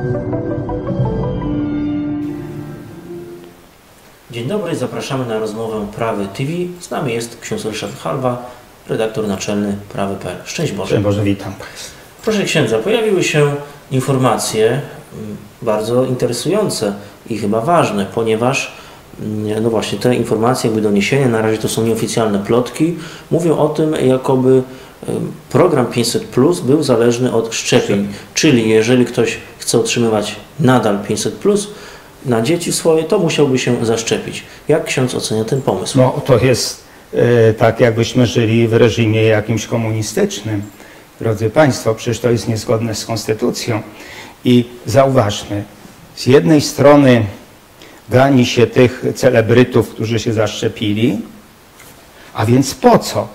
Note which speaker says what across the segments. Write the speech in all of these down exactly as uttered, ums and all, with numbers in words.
Speaker 1: Dzień dobry, zapraszamy na rozmowę Prawy T V. Z nami jest ksiądz Ryszard Halwa, redaktor naczelny Prawy kropka p l. Szczęść Boże.
Speaker 2: Szczęść Boże, witam Państwa.
Speaker 1: Proszę księdza, pojawiły się informacje bardzo interesujące i chyba ważne, ponieważ no właśnie te informacje, jakby doniesienia, na razie to są nieoficjalne plotki, mówią o tym, jakoby program pięćset plus był zależny od szczepień. Czyli jeżeli ktoś chce otrzymywać nadal pięćset plus na dzieci swoje, to musiałby się zaszczepić. Jak ksiądz ocenia ten pomysł?
Speaker 2: No to jest e, tak, jakbyśmy żyli w reżimie jakimś komunistycznym. Drodzy Państwo, przecież to jest niezgodne z konstytucją. I zauważmy, z jednej strony gani się tych celebrytów, którzy się zaszczepili, a więc po co?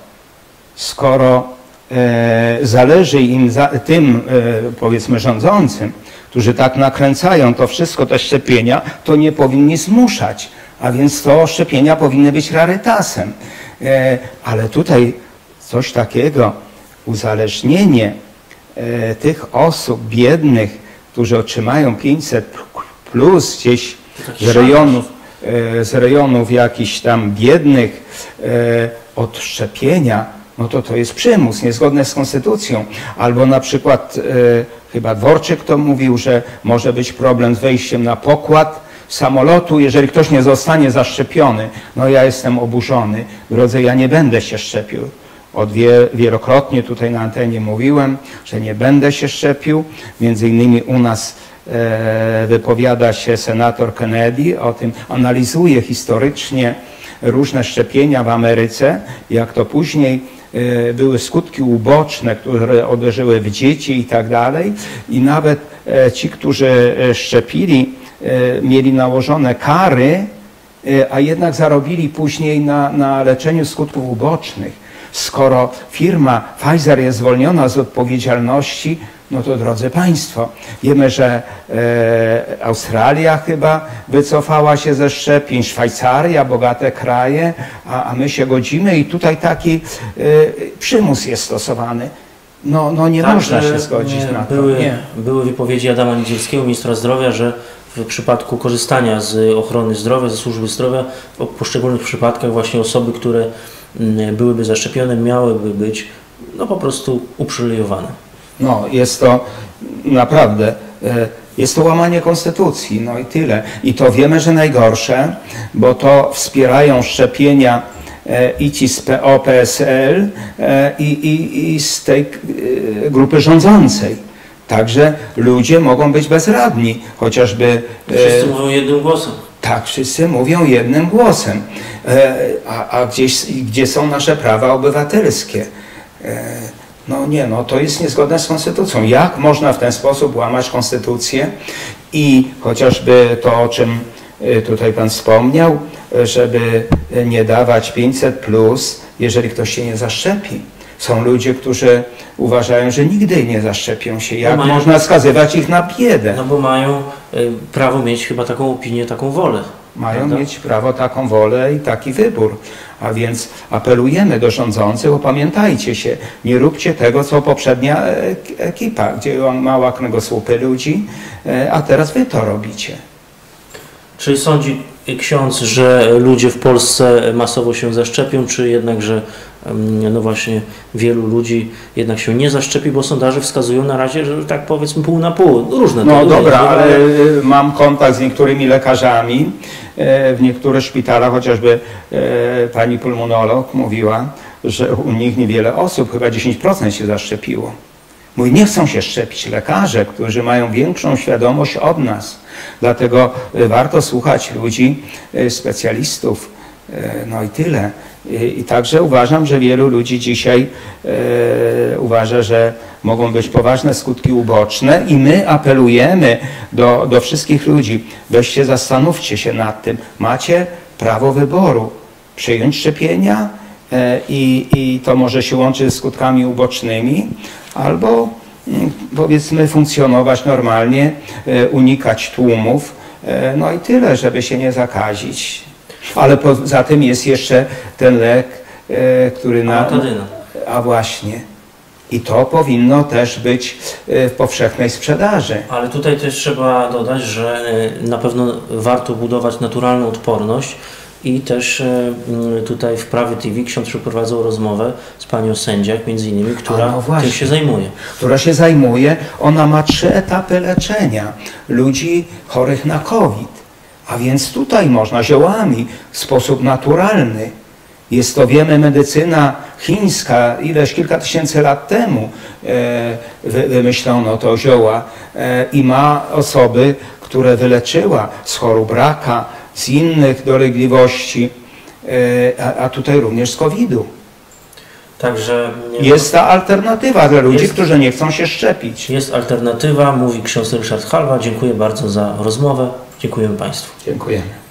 Speaker 2: Skoro e, zależy im za, tym, e, powiedzmy, rządzącym, którzy tak nakręcają to wszystko, te szczepienia, to nie powinni zmuszać. A więc to szczepienia powinny być rarytasem. E, ale tutaj coś takiego, uzależnienie e, tych osób biednych, którzy otrzymają pięćset plus gdzieś z rejonów, e, z rejonów jakichś tam biednych e, od szczepienia, no to to jest przymus, niezgodne z konstytucją. Albo na przykład, e, chyba Dworczyk to mówił, że może być problem z wejściem na pokład samolotu, jeżeli ktoś nie zostanie zaszczepiony. No ja jestem oburzony. Drodzy, ja nie będę się szczepił. Od wie, wielokrotnie tutaj na antenie mówiłem, że nie będę się szczepił. Między innymi u nas e, wypowiada się senator Kennedy, o tym analizuje historycznie różne szczepienia w Ameryce, jak to później e, były skutki uboczne, które uderzyły w dzieci i tak dalej. I nawet e, ci, którzy szczepili, e, mieli nałożone kary, e, a jednak zarobili później na, na leczeniu skutków ubocznych. Skoro firma Pfizer jest zwolniona z odpowiedzialności, no to drodzy Państwo, wiemy, że e, Australia chyba wycofała się ze szczepień, Szwajcaria, bogate kraje, a, a my się godzimy i tutaj taki e, przymus jest stosowany. No, no nie tak, można się zgodzić nie, na to.
Speaker 1: Były,
Speaker 2: nie.
Speaker 1: były wypowiedzi Adama Niedzielskiego, ministra zdrowia, że w przypadku korzystania z ochrony zdrowia, ze służby zdrowia, w poszczególnych przypadkach właśnie osoby, które byłyby zaszczepione, miałyby być no po prostu uprzywilejowane.
Speaker 2: No jest to naprawdę, jest to łamanie konstytucji, no i tyle. I to wiemy, że najgorsze, bo to wspierają szczepienia i ci z P O, P S L i, i, i z tej grupy rządzącej. Także ludzie mogą być bezradni, chociażby...
Speaker 1: Wszyscy mówią jednym głosem.
Speaker 2: Tak, wszyscy mówią jednym głosem. A, a gdzieś, gdzie są nasze prawa obywatelskie? No nie, no to jest niezgodne z konstytucją. Jak można w ten sposób łamać konstytucję? I chociażby to, o czym tutaj Pan wspomniał, żeby nie dawać pięćset plus, jeżeli ktoś się nie zaszczepi. Są ludzie, którzy uważają, że nigdy nie zaszczepią się. Jak no mają, można skazywać ich na biedę?
Speaker 1: No bo mają y, prawo mieć chyba taką opinię, taką wolę.
Speaker 2: Mają
Speaker 1: prawda?
Speaker 2: mieć prawo, taką wolę i taki wybór. A więc apelujemy do rządzących, opamiętajcie się, nie róbcie tego, co poprzednia ekipa, gdzie mała kręgosłupy ludzi, a teraz wy to robicie.
Speaker 1: Czyli sądzi ksiądz, że ludzie w Polsce masowo się zaszczepią, czy jednak, że no właśnie wielu ludzi jednak się nie zaszczepi, bo sondaże wskazują na razie, że tak powiedzmy pół na pół, różne.
Speaker 2: No dobra, ale mam kontakt z niektórymi lekarzami w niektórych szpitalach, chociażby pani pulmonolog mówiła, że u nich niewiele osób, chyba dziesięć procent się zaszczepiło. Mówi, nie chcą się szczepić lekarze, którzy mają większą świadomość od nas. Dlatego warto słuchać ludzi, specjalistów, no i tyle. I także uważam, że wielu ludzi dzisiaj e, uważa, że mogą być poważne skutki uboczne i my apelujemy do, do wszystkich ludzi, weźcie, zastanówcie się nad tym. Macie prawo wyboru, przyjąć szczepienia e, i, i to może się łączyć z skutkami ubocznymi, albo m, powiedzmy funkcjonować normalnie, e, unikać tłumów, e, no i tyle, żeby się nie zakazić. Ale poza tym jest jeszcze ten lek, e, który na...
Speaker 1: Amatadyna.
Speaker 2: A właśnie. I to powinno też być w powszechnej sprzedaży.
Speaker 1: Ale tutaj też trzeba dodać, że na pewno warto budować naturalną odporność i też tutaj w Prawie T V ksiądz przeprowadzał rozmowę z panią sędziak, między innymi, która
Speaker 2: A, no właśnie.
Speaker 1: tym się zajmuje.
Speaker 2: Która się zajmuje, ona ma trzy etapy leczenia ludzi chorych na COVID. A więc tutaj można ziołami w sposób naturalny. Jest to, wiemy, medycyna chińska, ileś kilka tysięcy lat temu e, wy, wymyślono to zioła e, i ma osoby, które wyleczyła z chorób raka, z innych dolegliwości, e, a, a tutaj również z kowida.
Speaker 1: Także
Speaker 2: Jest ta alternatywa dla ludzi,
Speaker 1: jest,
Speaker 2: którzy nie chcą się szczepić.
Speaker 1: Jest alternatywa, mówi ksiądz Ryszard Halwa. Dziękuję bardzo za rozmowę. Dziękujemy Państwu.
Speaker 2: Dziękujemy.